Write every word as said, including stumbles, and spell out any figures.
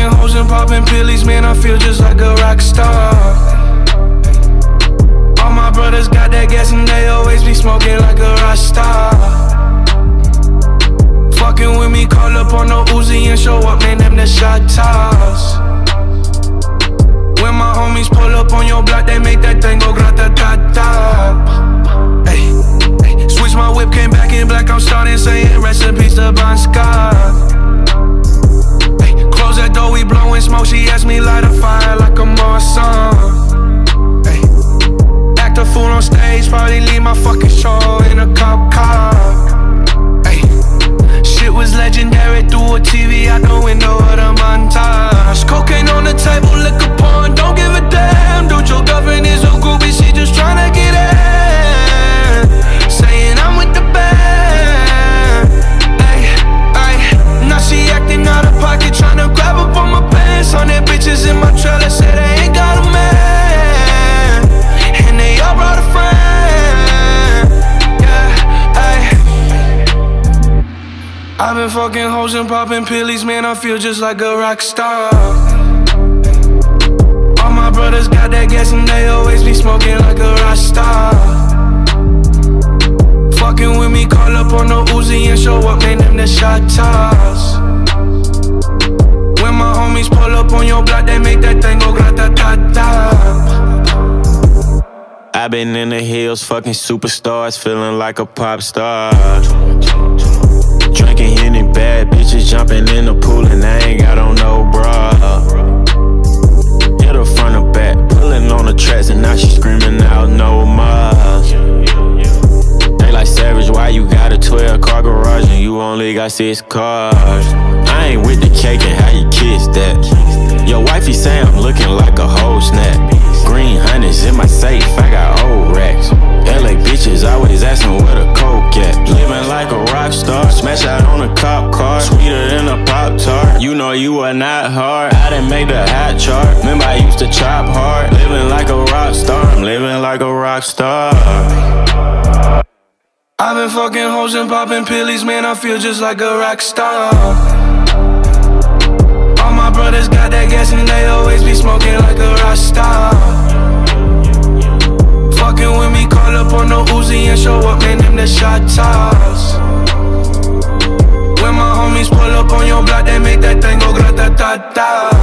fucking hoes and popping pillies, man, I feel just like a rock star. All my brothers got that gas and they always be smoking like a rock star. Fucking with me, call up on the Uzi and show up, man, them the shot toss. When my homies pull up on your block, they make that thing go grata-ta-ta. Ay, ay. Switch my whip, came back in black, I'm starting saying recipes to Bon Scott. Ay, close that door, we blowing smoke, she asked me light a fire like a Marsan. Ay, act a fool on stage, probably leave my fucking show in a cop car. Ay, shit was legendary through a T V out the window of the montage. Cocaine on the table, liquor porn, don't give a damn. Dude, your girlfriend is a groupie, she just tryna get in. Saying I'm with the band. Ay, ay. Now she acting out of pocket, tryna grab up on my pants. Hundred bitches in my trailer, say they ain't got a man, and they all brought a friend. Yeah, ay. I've been fucking hoes and popping pillies, man, I feel just like a rock star. All my brothers got that gas and they always be smoking like a rock star. Fucking with me, call up on the Uzi and show up, man, them the shot toss. When my homies pull up on your block, they make that thing go grata-ta-ta. I've been in the hills, fucking superstars, feeling like a pop star. Drinking Henny, bad bitches jumping in the pool, and I ain't got on no bra. Hit her front or back, pulling on the tracks, and now she screaming out no more. They like Savage, why you got a twelve car garage and you only got six cars? I ain't with the cake and how you kiss that. Your wifey say I'm looking like a whole snap. Green hundreds in my safe, I got old racks. L A bitches always asking where the coke at. Living like a rock star, smash out on a cop car, sweeter than a Pop-Tart. You know you are not hard, I didn't make the hot chart. Remember I used to chop hard, living like a rock star. I'm living like a rock star. I've been fucking hoes and popping pillies, man, I feel just like a rock star. All my brothers got that gas and they always be smoking like a rock star. Fucking with me, call up on the Uzi and show up, man, them the shot toss. When my homies pull up on your block, they make that thing go grata-ta-ta.